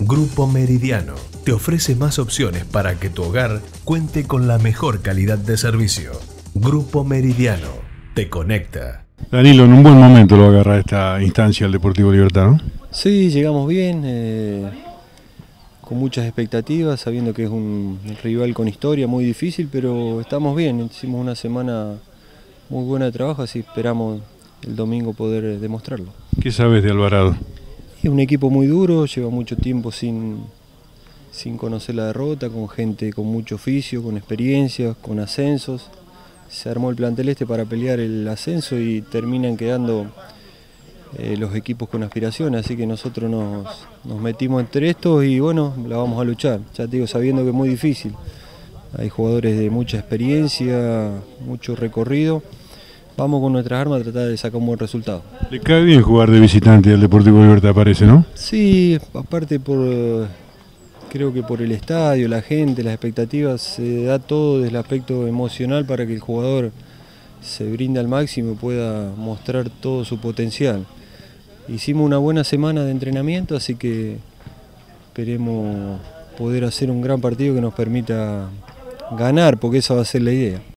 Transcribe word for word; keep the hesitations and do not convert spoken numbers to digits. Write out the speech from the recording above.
Grupo Meridiano te ofrece más opciones para que tu hogar cuente con la mejor calidad de servicio. Grupo Meridiano te conecta. Danilo, en un buen momento lo agarra esta instancia el Deportivo Libertad, ¿no? Sí, llegamos bien, eh, con muchas expectativas, sabiendo que es un rival con historia muy difícil, pero estamos bien, hicimos una semana muy buena de trabajo, así esperamos el domingo poder demostrarlo. ¿Qué sabes de Alvarado? Es un equipo muy duro, lleva mucho tiempo sin, sin conocer la derrota, con gente con mucho oficio, con experiencia, con ascensos. Se armó el plantel este para pelear el ascenso y terminan quedando eh, los equipos con aspiraciones, así que nosotros nos, nos metimos entre estos y bueno, la vamos a luchar, ya te digo, sabiendo que es muy difícil. Hay jugadores de mucha experiencia, mucho recorrido. Vamos con nuestras armas a tratar de sacar un buen resultado. Le cae bien jugar de visitante al Deportivo Libertad, parece, ¿no? Sí, aparte por, creo que por el estadio, la gente, las expectativas, se da todo desde el aspecto emocional para que el jugador se brinde al máximo y pueda mostrar todo su potencial. Hicimos una buena semana de entrenamiento, así que esperemos poder hacer un gran partido que nos permita ganar, porque esa va a ser la idea.